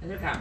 Welcome.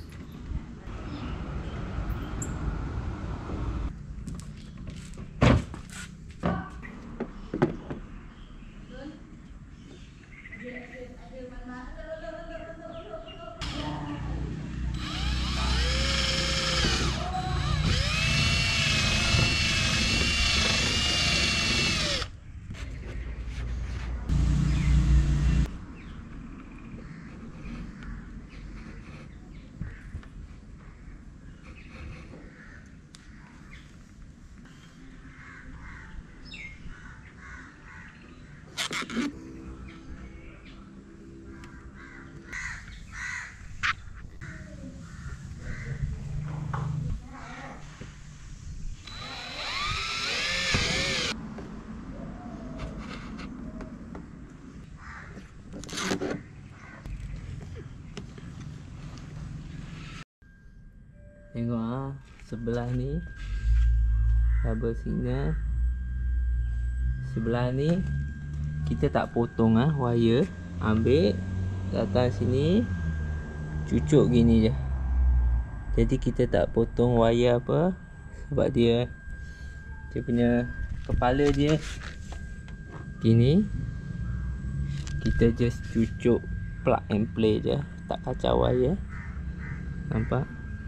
Tengok sebelah ni kabel signal. Sebelah ni kita tak potong wire, ambil datang sini cucuk gini je. Jadi kita tak potong wire apa, sebab dia punya kepala dia gini. Kita just cucuk plug and play je, tak kacau wire. Nampak?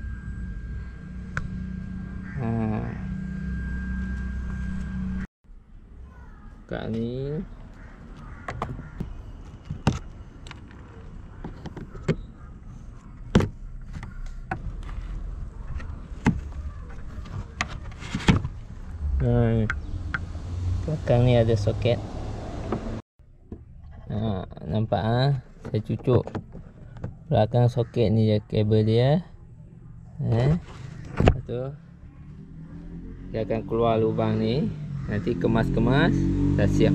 Kat ni belakang ni ada soket. Nampak saya cucuk belakang soket ni je kabel dia. Lepas tu dia akan keluar lubang ni. Nanti kemas-kemas dah siap.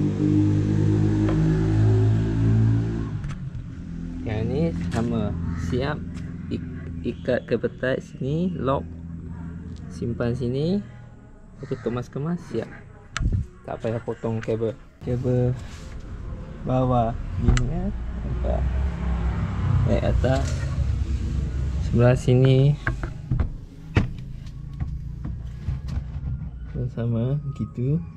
Yang ni sama, siap. Ikat ke petai sini, lock, simpan sini. Lepas tu kemas-kemas siap. Tak payah potong kabel. Kabel bawah ni nampak. Naik atas. Sebelah sini sama gitu.